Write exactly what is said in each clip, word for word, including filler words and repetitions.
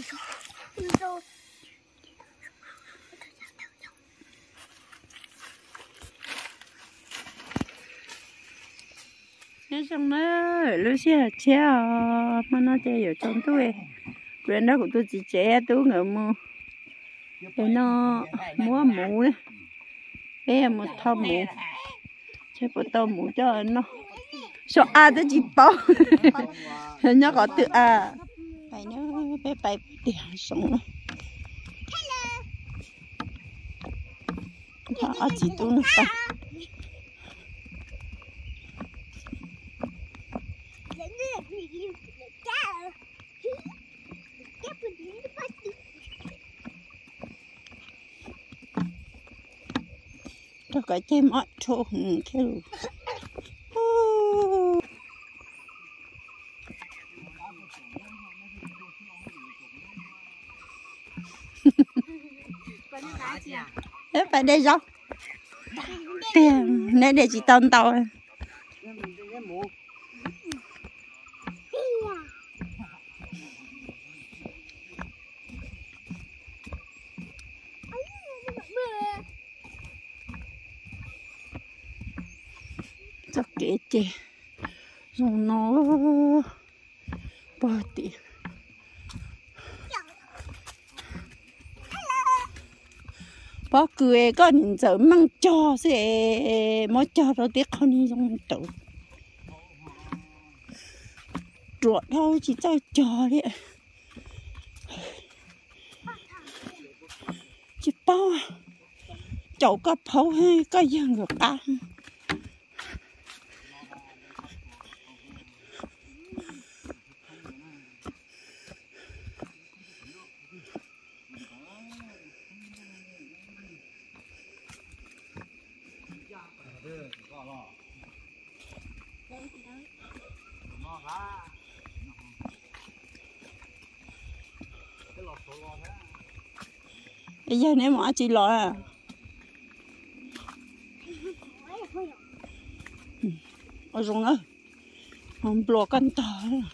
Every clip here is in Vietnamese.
Thế xong nó lúc xưa chế mà nó chế ở trong túi rồi nó của tôi chỉ chế túi ngựa mua để nó mua mũ đấy bé một thau mũ chế bộ tàu mũ cho nó sợ à tới chỉ bao nó có tự à phải nó bé bay tiền sống nó chỉ túi nó ta tôi có chơi mọi chỗ kêu thế phải đây đâu tiền nên để chị tông tàu cho kể chị rồi nó bỏ tiền bỏ cười con giờ mang cho sẽ mới cho đâu tiếc con đi trong tủ chuột thôi chỉ cho cho đấy chỉ bao chậu có phâu hay có dân được ăn bây giờ nếu mà chị lo à ở trong đó không bỏ căn tờ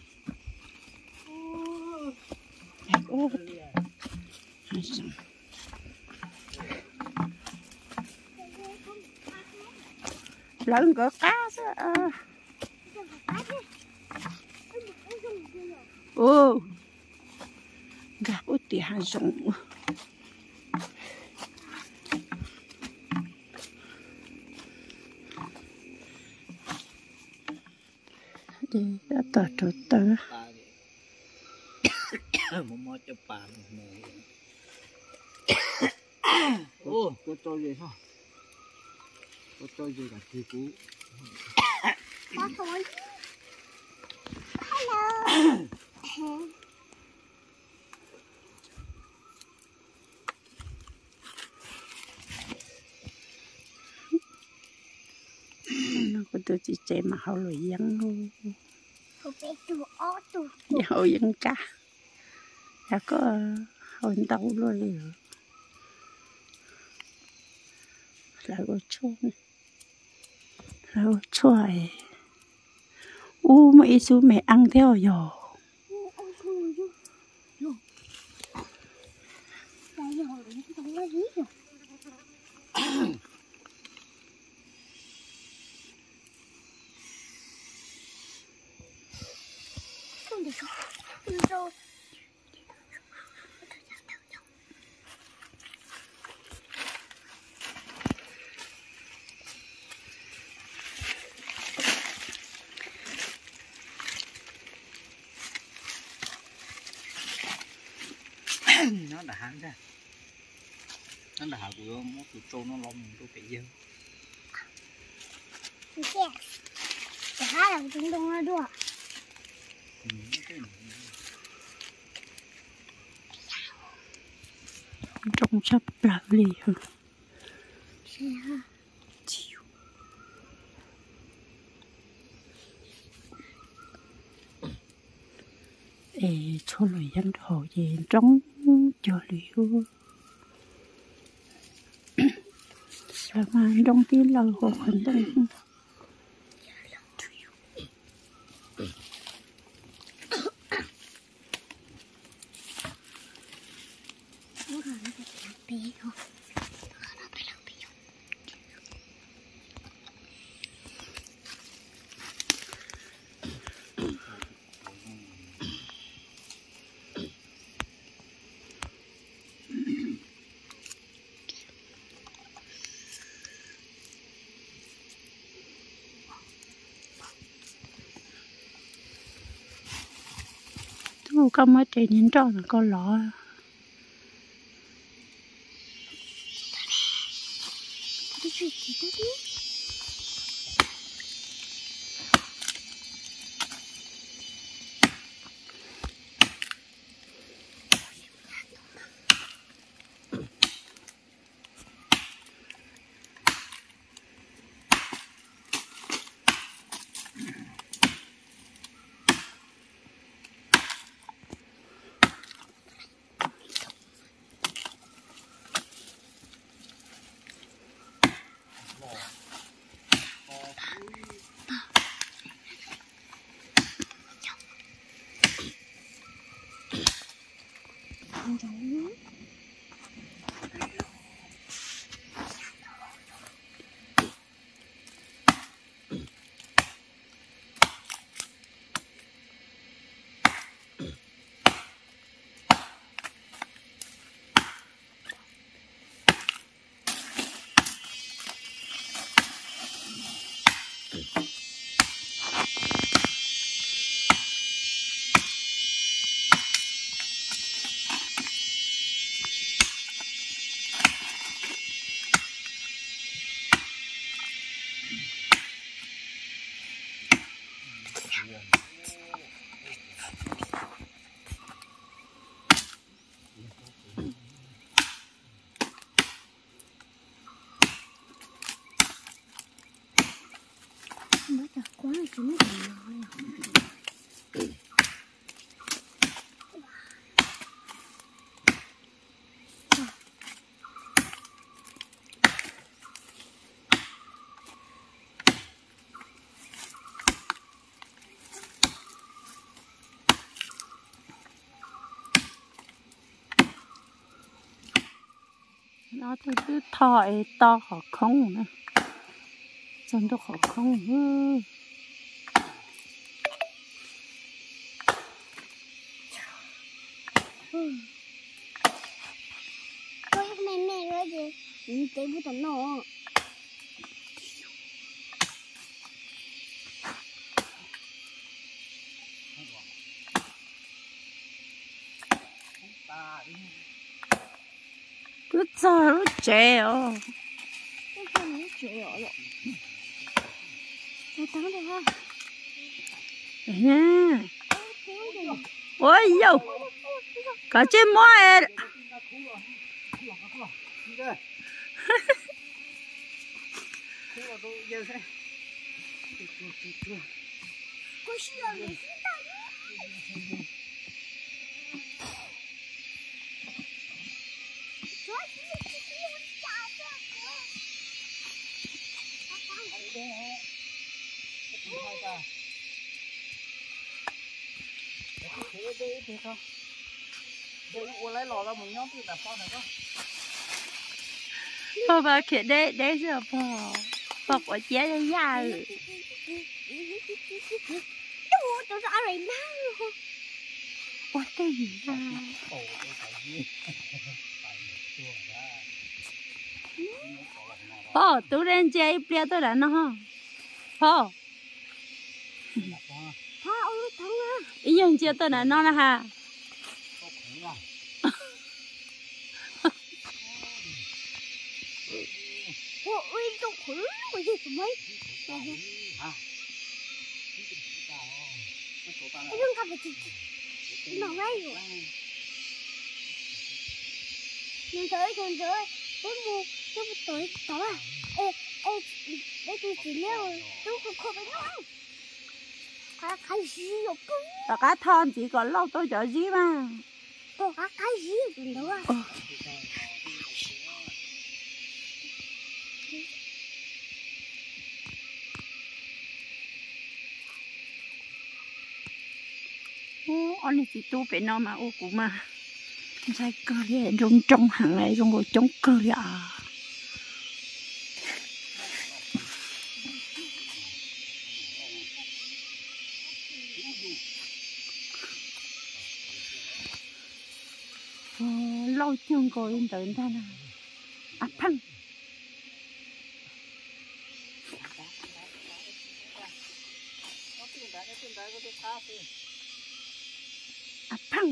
lớn cỡ cá ô gặp út thì hai rộng đi đã tỏ trộn tớ một món cho bà ô có trôi gì sao có trôi gì cả thì cú có thôi hello nó có tôi chỉ chạy mà hậu lùi dân luôn không phải tụ ó tụ hậu dân cá đã có hậu tàu rồi lại có chua lại có chua u mà ít số mẹ ăn theo rồi nó đã hang ra nó đã hang của nó tụt trâu nó lom tôi phải dơ ok để hai làm chúng đông nó đùa trong sắp lại lì hơn ê cho lời dân thổ gì trong cho liu sao mà trong tí lời hồ khẩn đây Ô có mấy trẻ nhìn tròn là con lọ. Cái chuyện gì đó chứ? Mới thật quá chứ mấy thằng nói nó tôi cứ thỏi to họ không nữa chân tôi họ không hư có mẹ mẹ rồi gì ừ cái bút tấn nó cứ giờ nó trẻ à cái con nó chuyện rồi nó tấn được ha nha ôi yo cả trên mỏi có需要你พ่อมาเขียนได้ได้เสื้อพ่อบอกว่าเจ๊จะยาก Ủa, tụi sao lại năng luôn? Ủa, cái gì ra?พ่อtụi đen chơi bia tôi đã nó hả?พ่อ Thôi, ôi, thằng à. Ý dân chơi tôi đã nó là hả? Ủa, ôi, tôi khử rồi gì tụi mấy? Cái đừng gặp được chị nó ngay rồi nhưng tới còn tới tôi mua tôi một tuổi đó à ê ê đây tôi chỉ leo tôi không không phải nói cá cái gì rồi cứ Và cá thon chỉ có lâu tôi chở gì mà có cá cái gì rồi đâu à anh này chỉ tu phải nó mà ô cũng mà sai cơ đi rung trong hàng này rung ngồi chống cơ đi à ờ, lâu chương rồi em tới ta nè à thằng à phăng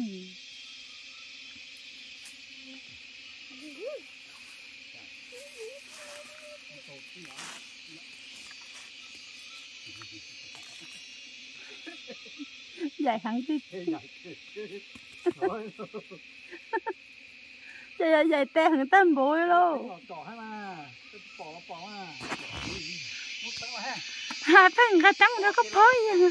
dài hẳn chứ dài dài tè hẳn tam bội luôn ha phăng cái trắng nó có phối vậy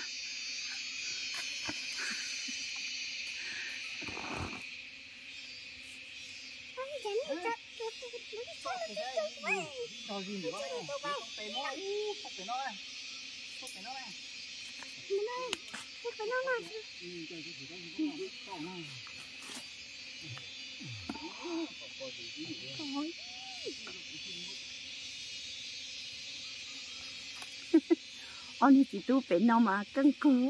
ông đi chỉ tu phải nào mà căng cửa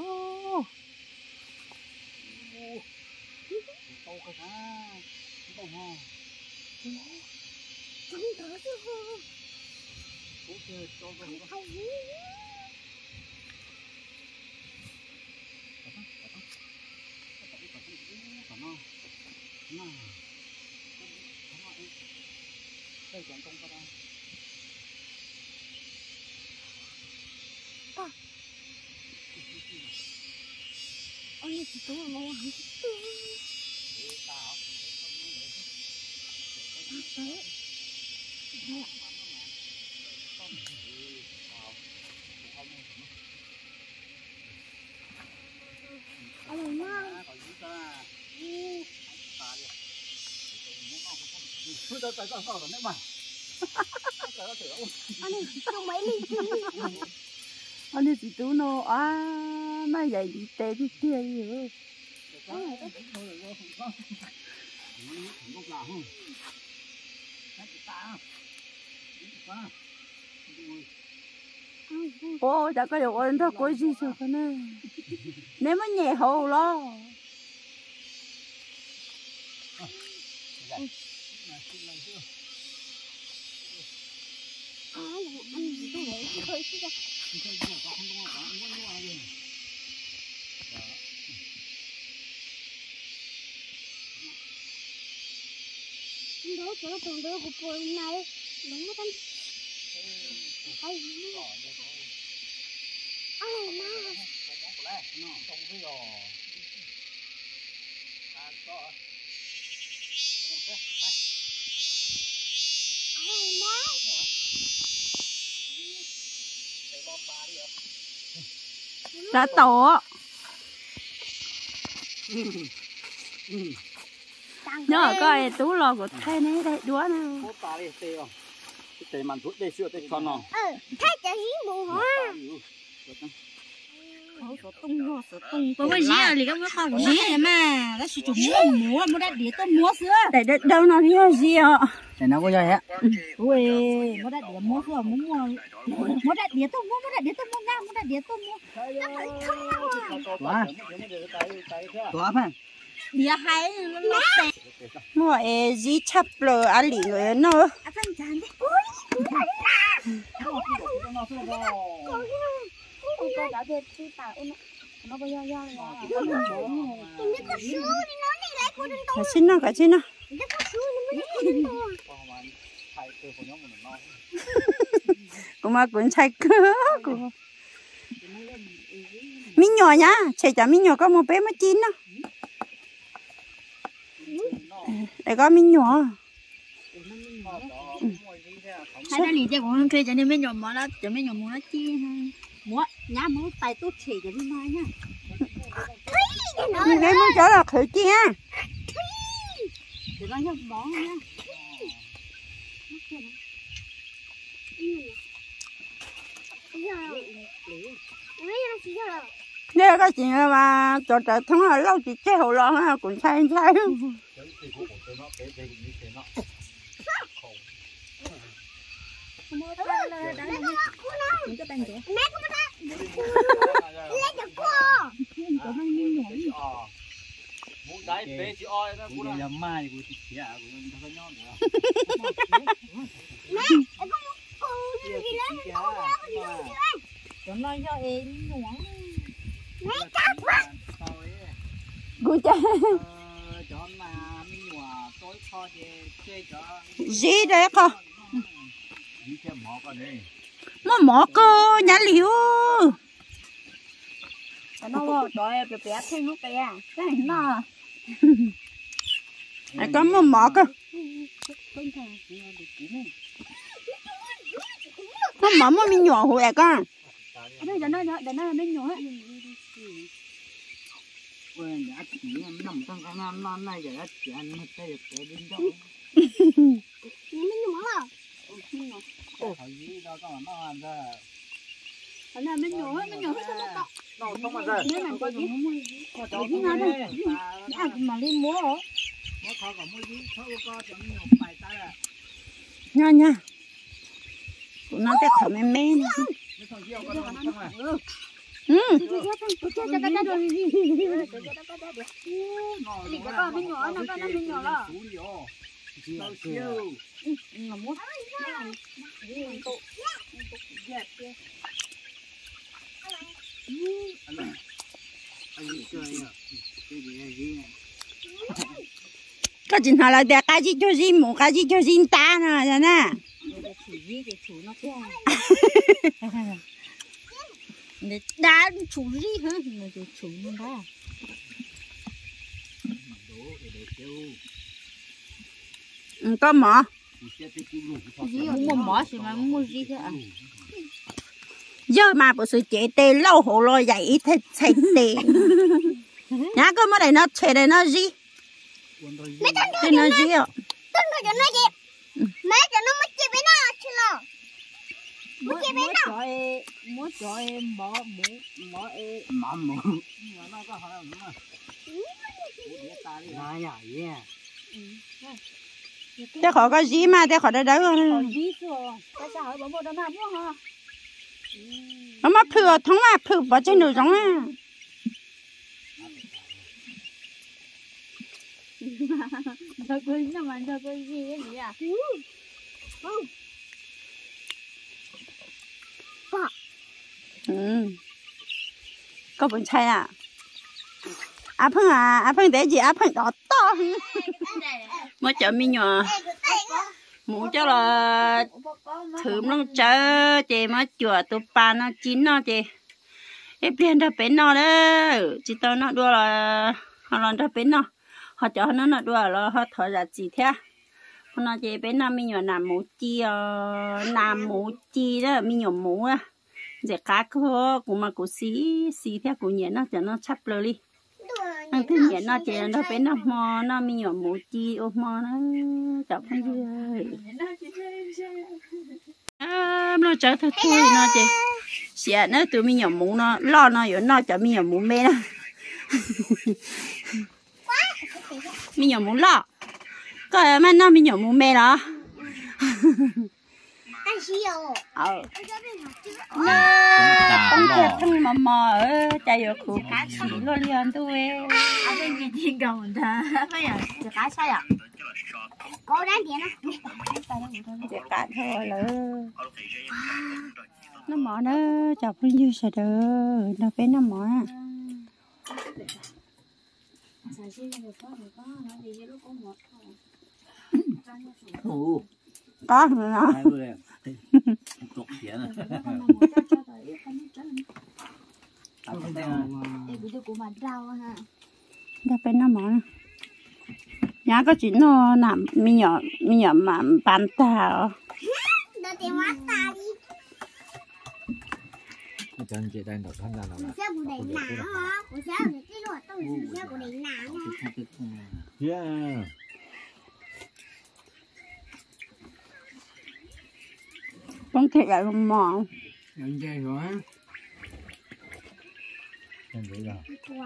ông đi chỉ tu mà ông đi tu ông mà anh đi chỉ tu mấy ly anh đi chỉ tu nó à mà vậy đi tê đi tê rồi ô đã có được ơn thôi cuối gì rồi con ơi nếu mà nhẹ hồ lo anh gì tôi lấy hơi chứ ra đó chỗ tường đó của cô này đúng không anh ai mà đã tổ nhớ coi tú lò của thay này đây đúa nào tê màn thuốc tê sữa tê con nó ừ thay cho hiến bù hả có cái gì à thì các con có gì này mà nó chỉ chụp mua mua mua đã để tôi mua sữa để đâu nó thì gì ạ để nó có gì hết ui mua đã để mua sữa mua mua mua đã để tôi mua mua đã để tôi mua nha mua đã để tôi mua quá quá phải để hai nó tệ mua e gì chắp rồi ăn lì người nó à phân chán đi ôi tôi đã biết chứ tao nó bao giờ giờ là mình biết có sữa thì nó đi lấy của đừng cả xin nó cả xin nó biết có sữa thì mới lấy của đừng cũng mà cũng chạy cửa cũng mình nhỏ nhá chạy chả mình nhỏ có một bé mà chín nó để có mình nhỏ hai đứa lì chơi của con thuê cho nên mấy nhỏ mỏ nó cho mấy nhỏ mỏ nó chi ha mua nhá mua tay tốt chỉ cho đi mai nhá mình thấy muốn cho là khởi chi ha để nó nhá mỏ nhá nếu cái chuyện mà cho trời thắng là lâu chỉ chơi hồ lon ha cũng sai sai mua ta là đã là những cái bàn rẻ mẹ của ta lấy được cô cho nó như nhảy muốn đáy bé chị oi đó cũng là mai của chị kia của nó nhon nữa mẹ em có cô đi lấy cô đi lấy cho nó cho em nhỏng mẹ chắc quá cú cha cho mà mình hòa tối kho thì chơi cho gì đấy con đi chơi mỏ con đi mà mỏ cơ nhá liu nó vào trời bé bé thấy nó bé cái nó ai có mà mỏ cơ nó mỏ mà mình nhỏ hồi con đây là nó để nó bên nhỏ quên đã chỉ nằm trong cái non non này giờ đã chỉ ăn hết cái cái đinh đó mình nhỏ à hỏi gì đó có nó ăn ra ở đây bên nhỏ bên nhỏ hết nó đâu không mà ra nếu làm cái gì có chỗ gì nào đây à mà đi mua hả nó khó có mua gì khó có cho mình nhộn bài ta à nha nha tụi nó sẽ thở mê mê này nó thằng kia có nó không à ừ có chuyện nào là để cái gì cho gì một cái gì cho gì ta nè vậy nè để đá chủ gì hả mà để chủ nó đó ừ, có mỏ gì mua mỏ gì mà mua gì thế à giờ mà bữa sự chế tê lâu hồ lo dậy thế chạy tê nhá có mới đây nó chế đây nó gì đây nó gì ạ tôi nói cho nó gì mấy cho nó mất chi với nó chứ lo mua chi với nó mua cho em mỏ mỏ mỏ em mỏ mỏ nó có hỏi không mà này à yeah thế khỏi có gì mà thế khỏi đây đấy rồi gì rồi tại sao hỏi bảo bộ đó mà mua hả nó mà phượt thằng mà phượt bỏ trên nồi giống à đâu có gì mà đâu có gì vậy à ừ có bún chay à à phong à à phong để gì à phong đỏ to mới chợ mi nhỏ muốn cho là thử nó chơi chị mới chùa tụ pa nó chín nó chị cái bên đó bên nó đó chỉ tao nó đua là họ làm đó bên nó họ cho nó nó đua là họ thở ra gì thế nó chị bên nó mi nhỏ làm mũ chi làm mũ chi đó mi nhỏ mũ á giờ cá cơ cũng mà cũng xí xí theo cũng nhẹ nó cho nó chắp rồi đi ăn thứ nhẹ nó chỉ nó bên nó mò nó mi nhỏ mũ chi ô mò nó chọc cái gì à nó chở thôi thôi nó chị xịa nó tụi mi nhỏ mũ nó lo nó rồi nó cho mi nhỏ mũ mê nó mi nhỏ mũ lo coi mà nó mi nhỏ mũ mê đó anh siêu ờ nó con kia thằng mò mò ở chạy ở khu cá chỉ lo liền tôi ở bên kia thiên cầu mình ta phải à cá sai à có đáng tiền á để cá thôi là nó mò nó chọc lên như sao được nó phải nó mò có rồi nó tục tiền à nó phải nó mò nhà có chuyện nó nằm mi nhỏ mi nhỏ mà bàn ta nó tiền quá ta đi chân chị đang đọc tham gia nào xe của đầy nã hả của xe của cái đồ tôi xe của đầy nã yeah con thiệt là mò anh chơi rồi anh vậy rồi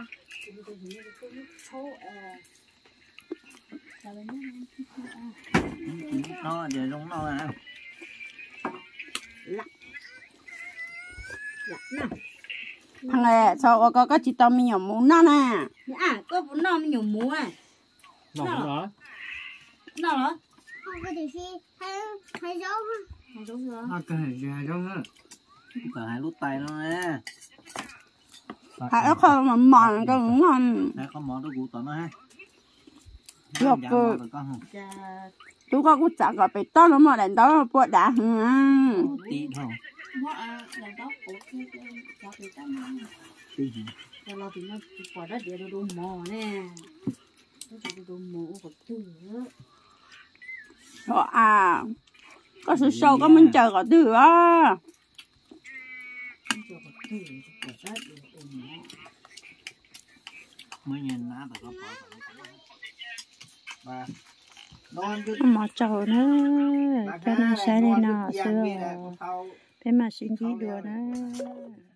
nó giờ giống nó à thằng này sao có có chỉ tao mi nhỏ muốn nó nè à có bún no nhiều muối à nó đó nó đó không có thể xe hay hay dấu không đúng rồi nó cái gì giống á cả hai lút tay nó nè hãy không mà mòn cái ngon nè con món nó cụ tao nó hay lọc cơ tôi có cũng chẳng có bị to nó mà đánh đó bộ đã hả tí thôi mua à là đó cổ cái cho cái tao mà tí gì cho lo thì nó bỏ đất để đồ mò nè đồ đồ mò của tôi rồi à có sự sâu có mình chờ có từ á mới nhìn ná được có bỏ và non cứ mà chờ nữa cho nên sẽ đi nọ xưa thế mà xin chỉ đùa nữa